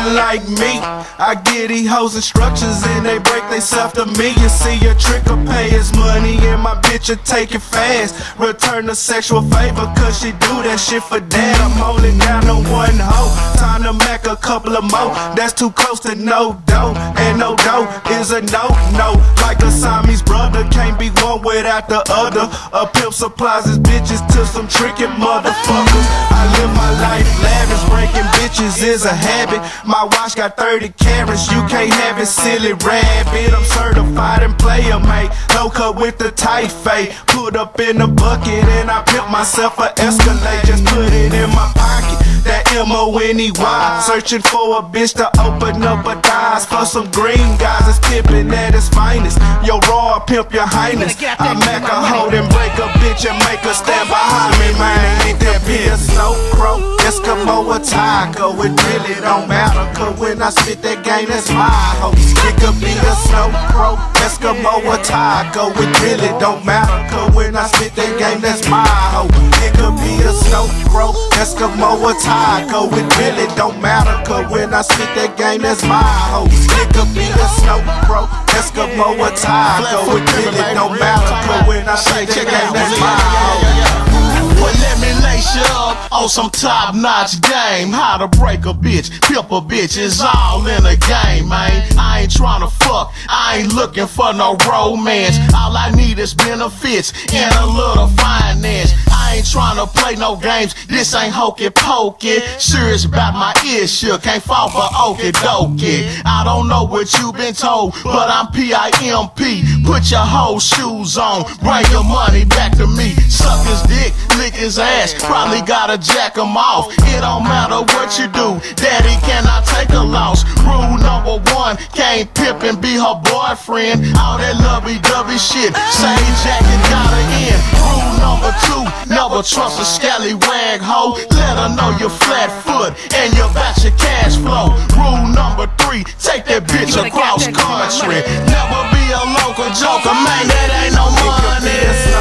like me. I give these hoes instructions and they break theyself to me. You see a trick or pay his money and my bitch will take it fast. Return a sexual favor cause she do that shit for that. I'm only down to one hoe, time to make a couple of more. That's too close to no dough, and no dough is a no-no. Like a Siamese brother, can't be one without the other. A pimp supplies his bitches to some tricky motherfuckers. I live my life lavish, breaking bitches is a habit. My watch got 30 carats, you can't have it, silly rabbit. I'm certified and player mate, low cut with the tight fade. Put up in the bucket and I pimp myself a Escalade. Just put it in my pocket, that M-O-N-E-Y. Searching for a bitch to open up her thighs. For some green guys that's pimping at its finest. Yo raw pimp your highness, I make a hoe and break a bitch and make her stand behind me, man. Ain't there be a snow crow, Eskimo or Taco, it really don't matter, cause when I spit that game, that's my hoe. It could be a snow crow, Eskimo or Taco, it really don't matter, cause when I spit that game, that's my hoe. It could be a snow crow, Eskimo or Taco, it really don't matter, cause when I spit that game, that's my hoe. It could be a snow crow, Eskimo or Taco, it really don't matter, cause when I spit that game, that's my hoe. Well, let me lace you up on some top-notch game. How to break a bitch, pimp a bitch, it's all in the game, man. I ain't tryna fuck, I ain't looking for no romance. All I need is benefits and a little finance. I ain't tryna play no games, this ain't hokey pokey. Serious about my issue, can't fall for okie dokie. I don't know what you been told, but I'm P-I-M-P. Put your whole shoes on, bring your money back to me. Suck his dick, lick his ass, probably gotta jack him off. It don't matter what you do, daddy cannot take a loss. Rule number one, can't pimp and be her boyfriend. All that lovey-dovey shit, say jacket gotta end. Rule number two, never trust a scallywag hoe. Let her know you're flat foot and you got your cash flow. Rule number three, take that bitch across country. Never be a local joker, man, that ain't no money.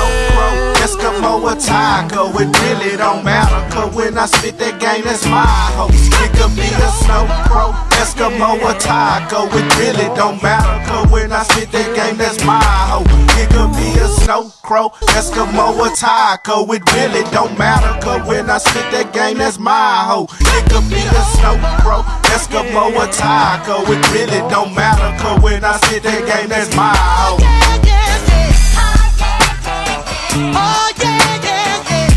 Eskimo or Taco, it really don't matter, cause when I spit that game, that's my hoe. It could be a snow crow, Eskimo or Taco, it really don't matter, cause when I spit that game, that's my hoe. It could be a snow crow, Eskimo or Taco, it really don't matter, cause when I spit that game, that's my hoe. It could be a snow crow, Eskimo or Taco, it really don't matter, cause when I spit that game, that's my hoe. Oh yeah, yeah, yeah.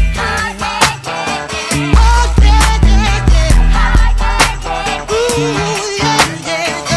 Oh yeah, yeah, yeah. Ooh, yeah, yeah,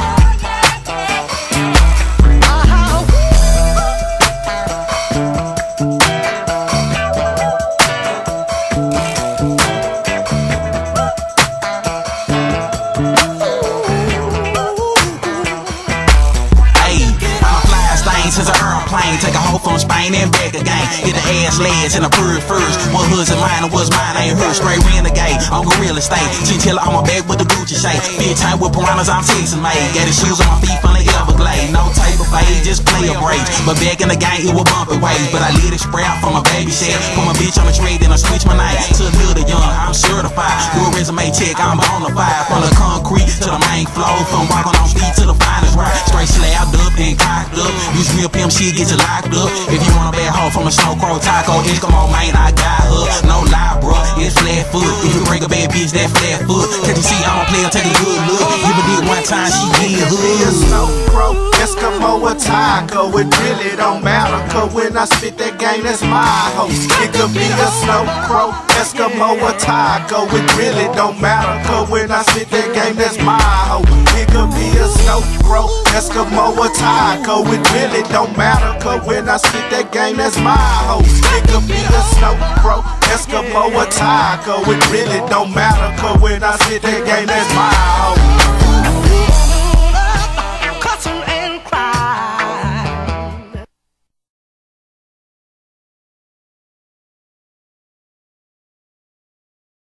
since an airplane, take a hoe from Spain and back again. Hit the ass legs and the bird first. What hoods in mine and what's mine ain't hers. Straight renegade on gorilla estate. Chinchilla on my back with the Gucci shade. Big time with piranhas, I'm Texas made. Got the shoes on my feet from the Everglades. No type of fade, just play a break. But back in the game, it was bumpy ways. But I lit it spray out from my baby shed. Put my bitch on the trade, then I switch my name to the little young. I'm certified. Do a resume check, I'm bonafide. From the concrete to the main floor. From walking on street to the finest ride. Straight slabbed up and cocked up. Use real pimp shit, get you locked up. If you want a bad hoe from a snow crow taco, Eskimo, man, I got her. No lie, bro, it's flat foot. If you bring a bad bitch, that flat foot. Can't you see I'm a player, take a good look. Give a dick one time, she get hood. Snow crow, Eskimo or taco, it really don't matter. Cause when I spit that game, that's my hoe. It could be a snow crow, Eskimo or taco, it really don't matter. Cause when I spit that game, that's my hoe. It could be a snow crow, Eskimo or taco, it really don't matter. Cause when I spit that game, that's my hoe. It could be a snow crow, Eskimo or taco, it really don't matter. Cause when I spit that game, that's my hoe.